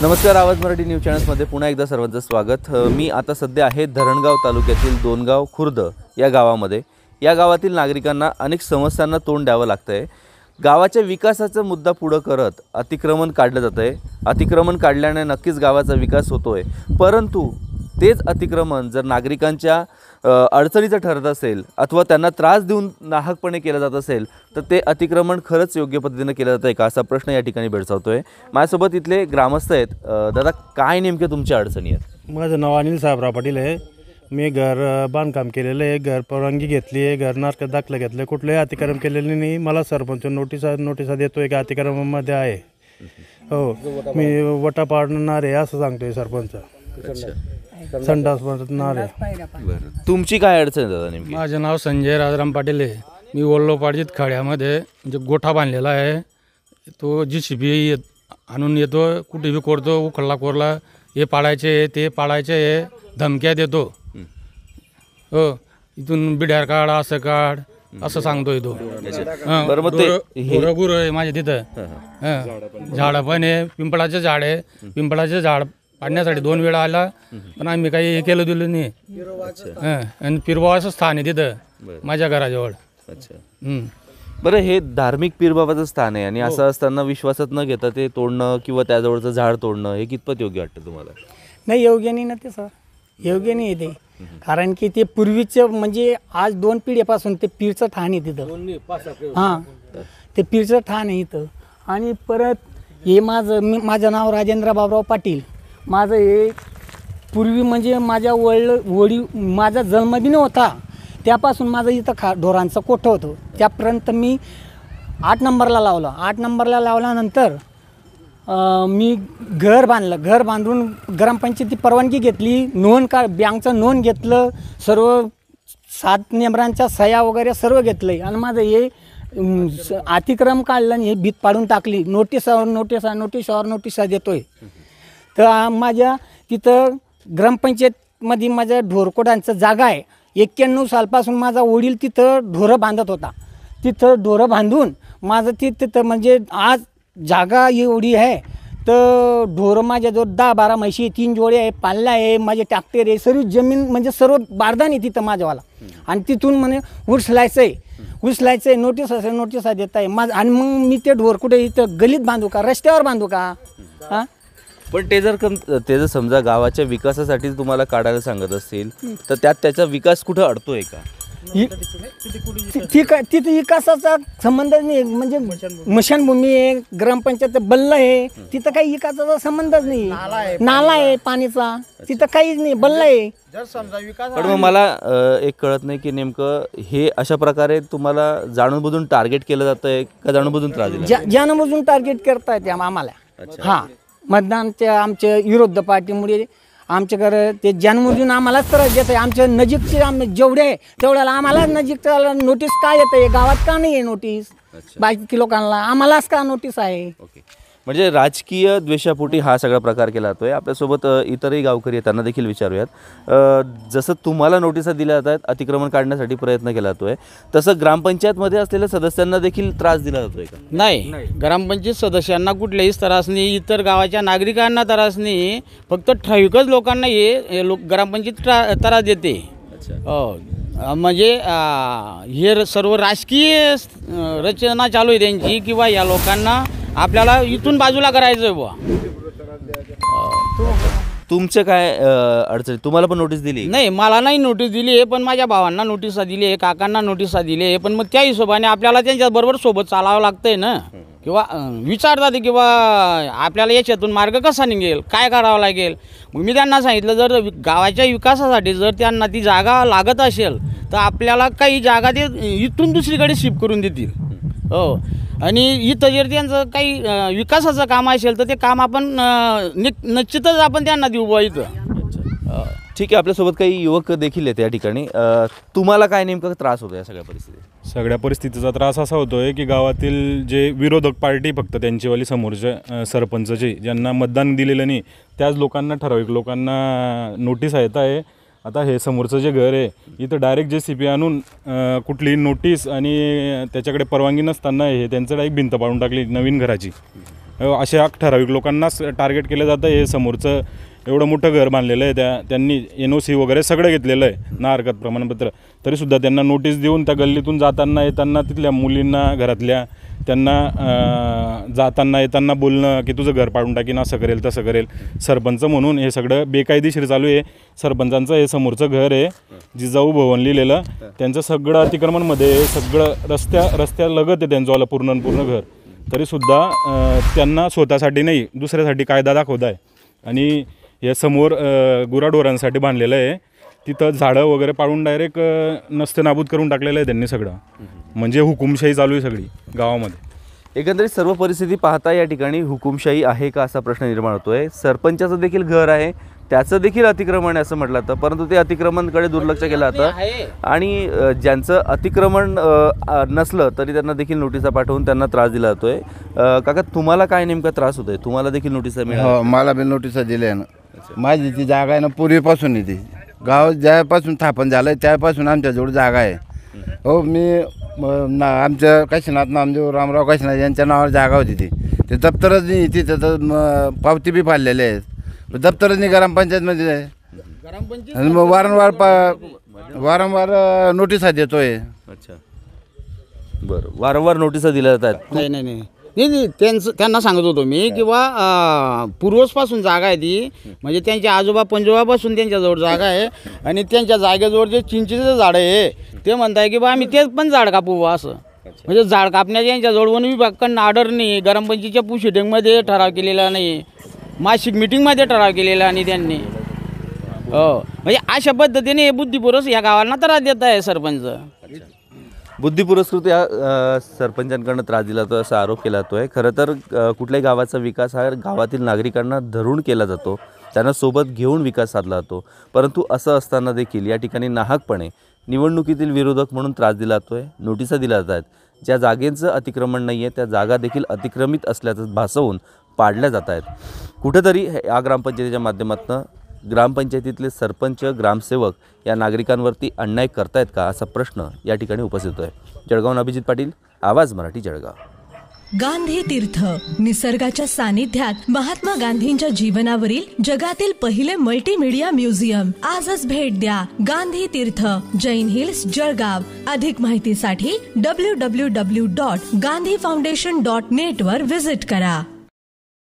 नमस्कार, आवाज मराठी न्यूज चॅनल्समध्ये पुन्हा एकदा सर्वांचं स्वागत। मी आता सध्या आहे धरणगाव तालुक्यातील दोनगाव खुर्द या गावामध्ये। या गावातील नागरिकांना अनेक समस्यांना तोंड द्यावं लागतंय। गावाच्या विकासाचा मुद्दा पुढे करत अतिक्रमण काढलं जातंय। अतिक्रमण काढल्याने नक्कीच गावाचा विकास होतोय, परंतु तेच अतिक्रमण जर नागरिकांच्या अडचणीचं ठरत असेल अथवा त्यांना त्रास देऊन नाहकपणे केलं जात असेल तर ते अतिक्रमण खरंच योग्य पद्धतीने केलं जातंय का, असा प्रश्न या ठिकाणी भेडसावतोय। माझ्यासोबत इथले ग्रामस्थ आहेत। दादा, काय नेमके तुमच्या अडचणी आहेत? माझं नाव अनिल साहेबराव पाटील आहे। मी घर बांधकाम केलेलं आहे, घर परवानगी घेतली आहे, घर नारक दाखलं घेतलं, कुठलंही अतिक्रमण केलेलं नाही। मला सरपंच नोटिसा देतोय की अतिक्रमणामध्ये आहे। हो, मी वटा पाडणार आहे असं सांगतोय सरपंच। संडास बनणार आहे। तुमची काय अडचण आहे दादा नेमकी? माझं नाव संजय राजाराम पाटील आहे। मी वल्लोपार्जित खड्यामध्ये म्हणजे गोठा बांधलेला आहे। तो JCB आणून येतो, कुठे बी कोरतो, उखळला कोरला, हे पाडायचे ते पाडायचे, धमक्या देतो। हो, इथून बिड्यार काढ, असं काढ असं सांगतोय तो। गुरं आहे माझ्या तिथं। झाडं पण आहे, पिंपळाचं झाड आहे। पिंपळाचं झाड पाडण्यासाठी 2 वेळा आला, पण आम्ही काही हे केलं दिलं नाही। आणि पीरबाबाचं स्थान आहे तिथं माझ्या घराजवळ। बरं, हे धार्मिक पीरबाबाचं स्थान आहे आणि असं असताना विश्वासात न घेता ते तोडणं किंवा त्याजवळचं झाड तोडणं हे कितपत योग्य वाटतं तुम्हाला? नाही, योग्य नाही ना ते सर, योग्य नाही ते। कारण की ते पूर्वीचं म्हणजे आज 2 पिढ्यापासून ते पीरचं ठाण आहे तिथं। हां, ते पीरचं ठाण आहे इथं। आणि परत हे माझं नाव राजेंद्र बाबराव पाटील। माझं हे पूर्वी म्हणजे माझ्या माझा जन्म बी नव्हता त्यापासून माझं इथं ढोरांचं कोठं होतं। त्यापर्यंत मी 8 नंबरला लावलं। 8 नंबरला लावल्यानंतर मी घर बांधलं। घर बांधून ग्रामपंचायती परवानगी घेतली, बँकचं नोंद घेतलं, सर्व 7 नंबरांच्या सह्या वगैरे सर्व घेतलं आहे। आणि माझं हे अतिक्रम काढलं आणि हे भीत पाडून टाकली। नोटिसावर नोटिसा देतोय। तर माझ्या तिथं ग्रामपंचायतमध्ये माझ्या ढोरकोडांचं जागा आहे। 91 सालपासून माझा वडील तिथं ढोरं बांधत होता। तिथं ढोरं बांधून माझं तिथं म्हणजे आज जागा एवढी आहे तर ढोरं माझ्याजवळ 10-12 म्हशी, 3 जोडे आहे, पाल्ला आहे, माझे ट्रॅक्टर आहे, सर्व जमीन म्हणजे सर्व बारदान आहे तिथं माझ्यावाला। आणि तिथून म्हणे उचलायचं आहे, नोटिसा देत आहे माझं। आणि मग मी ते ढोर कुठे इथं गलीत बांधू का, रस्त्यावर बांधू का? हां, पण ते जर समजा गावाच्या विकासासाठी तुम्हाला काढायला सांगत असतील तर त्याचा विकास कुठं अडतोय का? तिथं विकासाचा संबंध नाही। म्हणजे स्मशानभूमी आहे, ग्रामपंचायत बल्ल आहे, तिथं काही विकासाचा संबंधच नाही। नाला आहे पाणीचा, तिथं काहीच नाही, बल्ल आहे। पण मग मला एक कळत नाही की नेमकं हे अशा प्रकारे तुम्हाला जाणून-बुजून टार्गेट केलं जातंय का जाणून-बुजून त्रास दिला? जाणून-बुजून टार्गेट करतायत आम्हाला। हां, मतदानच्या आमच्या विरोध पार्टीमुळे आमच्याकडे ते जाणून आम्हालाच त्रास देत आहे। आमच्या नजीकचे जेवढे आहे तेवढ्याला आम्हाला नजीकच्या नोटीस काय येत आहे? गावात का नाही आहे नोटीस? बाकी लोकांना आम्हालाच का नोटीस आहे? म्हणजे राजकीय द्वेषापोटी हा सगळा प्रकार केला जातोय। आपल्यासोबत इतरही गावकरी आहेत, त्यांना देखील विचारूयात। जसं तुम्हाला नोटिसा दिल्या जातात, अतिक्रमण काढण्यासाठी प्रयत्न केला जातोय, तसं ग्रामपंचायतमध्ये असलेल्या सदस्यांना देखील त्रास दिला जातोय का? नाही, ग्रामपंचायत सदस्यांना कुठल्याही त्रास नाही, इतर गावाच्या नागरिकांना त्रास नाही, फक्त ठराविकच लोकांना हे ग्रामपंचायत त्रास देते। म्हणजे हे सर्व राजकीय रचना चालू आहे त्यांची, किंवा या लोकांना आपल्याला इथून बाजूला करायचं आहे बुवा। तुमचं काय अडचण? तुम्हाला पण नोटीस दिली? नाही, मला नाही नोटीस दिली आहे, पण माझ्या भावांना नोटिसा दिली आहे, काकांना नोटिसा दिली आहे। पण मग त्या हिशोबाने आपल्याला त्यांच्याबरोबर सोबत चालावं लागतंय ना, किंवा विचारतात किंवा आपल्याला याच्यातून मार्ग कसा निघेल, काय करावं लागेल। मग मी त्यांना सांगितलं, जर गावाच्या विकासासाठी जर त्यांना ती जागा लागत असेल तर आपल्याला काही जागा ते इथून दुसरीकडे शिफ्ट करून देतील। हो, आणि इथं जर त्यांचं काही विकासाचं काम असेल तर ते काम आपण निश्चितच आपण त्यांना देऊ बुवा इथं। ठीक आहे, आपल्यासोबत काही युवक देखील आहेत या ठिकाणी। तुम्हाला काय नेमका त्रास होतो या सगळ्या परिस्थितीचा त्रास असा होतोय की गावातील जे विरोधक पार्टी, फक्त त्यांचीवाली समोरचे सरपंचचे ज्यांना मतदान दिलेलं नाही त्याच लोकांना, ठराविक लोकांना नोटीस येत आहे। आता हे समोरचं जे घर आहे इथं डायरेक्ट JCB आणून कुठली नोटीस आणि त्याच्याकडे परवानगी नसताना हे त्यांचं डायरेक्ट भिंत पाडून टाकली नवीन घराची। अशा ठराविक लोकांनाच टार्गेट केलं जातं. हे समोरचं एवढं मोठं घर बांधलेलं आहे, त्यांनी NOC वगैरे सगळं घेतलेलं आहे, ना हरकत प्रमाणपत्र, तरीसुद्धा त्यांना नोटीस देऊन त्या गल्लीतून जाताना येताना तिथल्या मुलींना घरातल्या त्यांना जाताना येताना बोलणं की तुझं घर पाडून टाकीन, असं करेल तसं करेल. सरपंच म्हणून हे सगळं बेकायदेशीर चालू आहे. सरपंचांचं हे समोरचं घर आहे, जिजाऊ भवन लिहिलेलं, त्यांचं सगळं अतिक्रमणमध्ये सगळं रस्त्यालगत आहे त्यांचं पूर्ण घर, तरीसुद्धा त्यांना स्वतःसाठी नाही दुसऱ्यासाठी कायदा दाखवत आहे. आणि हे समोर गुराढोरांसाठी बांधलेलं आहे, तिथं झाडं वगैरे पाडून डायरेक्ट नस्तनाबूत करून टाकलेलं आहे त्यांनी सगळं. म्हणजे हुकुमशाही चालू आहे सगळी गावामध्ये. एकंदरीत सर्व परिस्थिती पाहता या ठिकाणी हुकुमशाही आहे का असा प्रश्न निर्माण होतोय. सरपंचाचं देखील घर आहे, त्याचं देखील अतिक्रमण आहे असं म्हटलं जातं, परंतु ते अतिक्रमणकडे दुर्लक्ष केलं जातं आणि ज्यांचं अतिक्रमण नसलं तरी त्यांना देखील नोटिसा पाठवून त्यांना त्रास दिला जातोय. काका, तुम्हाला काय नेमका त्रास होतोय? तुम्हाला देखील नोटिसा मिळाल्या? हो, मला बी नोटिसा दिल्या आहे ना. माझी ती जागा आहे ना पूर्वीपासून ती गाव ज्यापासून स्थापन झालं आहे त्यापासून आमच्याजवळ जागा आहे. हो, मी आमच्या काशीनाथ नामदेव रामराव काशीनाथ यांच्या नावावर जागा होती ते दप्तरच नाही, ती त्याचं पावती बी फाडलेले आहेत, दप्तरच नाही ग्रामपंचायतमध्ये आहे. आणि मग वारंवार नोटिसा देतोय. अच्छा, बरं. वारंवार नोटिसा दिल्या जातात? नाही त्यांना सांगत होतो मी की बा पूर्वजपासून जागा आहे ती, म्हणजे त्यांच्या आजोबा पंजोबापासून त्यांच्याजवळ जागा आहे आणि त्यांच्या जागेजवळ जे चिंचेचं झाड आहे ते म्हणताय की बा आम्ही तेच पण झाड कापू बा असं. म्हणजे झाड कापण्याच्या यांच्याजवळ वन विभागाकडनं ऑर्डर नाही, ग्रामपंचायतीच्या पुशिटिंगमध्ये ठराव केलेला नाही, मासिक मिटिंगमध्ये ठराव केलेला आणि त्यांनी हो, म्हणजे अशा पद्धतीने हे बुद्धिपुरुष या गावांना त्रास देत आहे सरपंच. बुद्धिपुरस्कृत या सरपंचांकडनं त्रास दिला जातो असा आरोप केला जातो आहे. खरं तर कुठल्याही गावाचा विकास हा गावातील नागरिकांना धरून केला जातो, त्यांना सोबत घेऊन विकास साधला जातो, परंतु असं असताना देखील या ठिकाणी नाहकपणे निवडणुकीतील विरोधक म्हणून त्रास दिला जातो आहे, नोटिसा दिल्या जात आहेत. ज्या जागेचं अतिक्रमण नाही आहे त्या जागा देखील अतिक्रमित असल्याचं भासवून पाडल्या जात आहेत. कुठेतरी या ग्रामपंचायतीच्या माध्यमातून ग्रामपंचायतीतले सरपंच, ग्रामसेवक या नागरिकांवरती अन्याय करतायत का असा प्रश्न या ठिकाणी उपस्थित होतो आहे. जळगावहून अभिजित पाटील, आवाज मराठी, जळगाव. गांधी तीर्थ, निसर्गाच्या सानिध्यात महात्मा गांधींच्या जीवनावरील जगातील पहिले मल्टीमीडिया म्युझियम. आजच भेट द्या. गांधी तीर्थ, जैन हिल्स, जळगाव. अधिक माहितीसाठी www.gandhifoundation.net वर व्हिजिट करा.